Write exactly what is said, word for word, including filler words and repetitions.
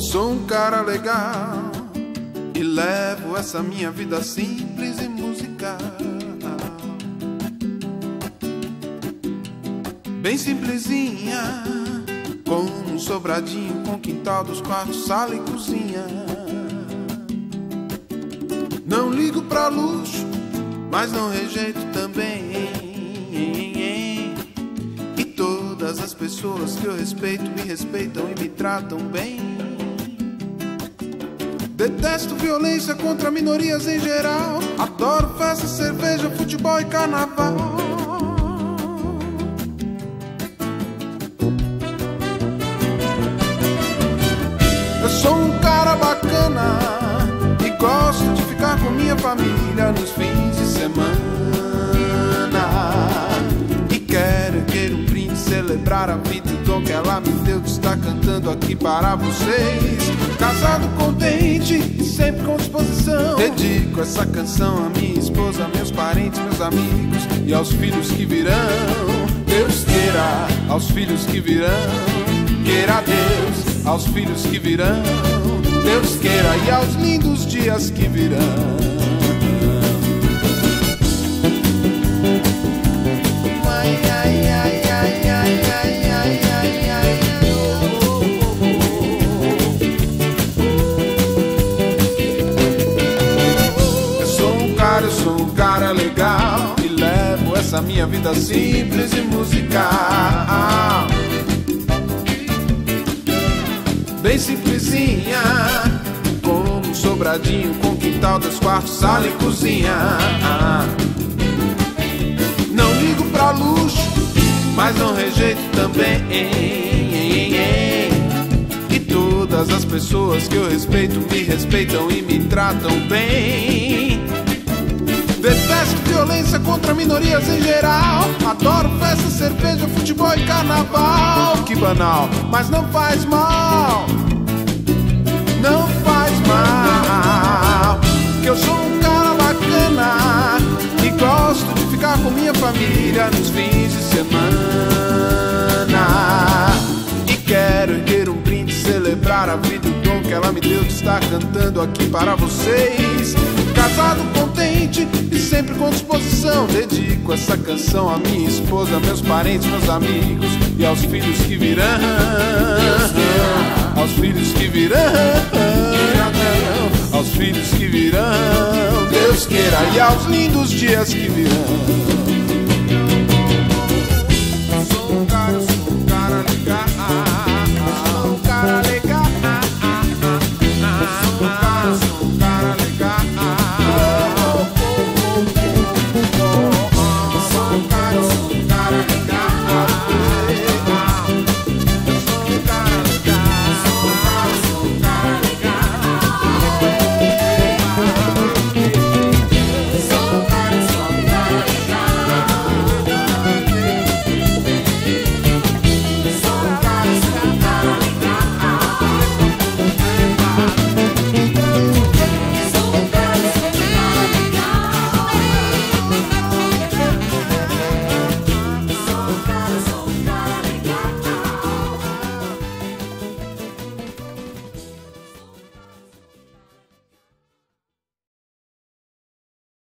sou um cara legal e levo essa minha vida simples e musical. Bem simplesinha, com um sobradinho, com quintal dos quartos, sala e cozinha. Não ligo pra luxo, mas não rejeito também. E todas as pessoas que eu respeito me respeitam e me tratam bem. Detesto violência contra minorias em geral. Adoro festa, cerveja, futebol e carnaval. Eu sou um cara bacana e gosto de ficar com minha família nos fins de semana. E quero ter um brinde, celebrar a vida e o dom que ela me deu, que está cantando aqui para vocês. Casado, contente e sempre com disposição, dedico essa canção a minha esposa, meus parentes, meus amigos e aos filhos que virão. Deus queira, aos filhos que virão. Queira Deus, aos filhos que virão. Deus queira, e aos lindos dias que virão. Ai, ai, ai, ai, ai, ai, ai, ai, ai, oh, oh, oh. Eu sou um cara, eu sou um cara legal e levo essa minha vida simples e musical. Bem simplesinha, com um sobradinho, com quintal, dois quartos, sala e cozinha. Não ligo pra luxo, mas não rejeito também. E todas as pessoas que eu respeito me respeitam e me tratam bem. Detesto violência contra minorias em geral. Adoro festa, cerveja, futebol e carnaval. Que banal, mas não faz mal. Não faz mal. Que eu sou um cara bacana e gosto de ficar com minha família nos fins de semana. E quero erguer um brinde, celebrar a vida e o dom que ela me deu, de estar cantando aqui para vocês. Casado, contente e sempre com disposição, dedico essa canção a minha esposa, meus parentes, meus amigos e aos filhos que virão. Aos filhos que virão. Aos filhos que virão. Deus queira, e aos lindos dias que virão.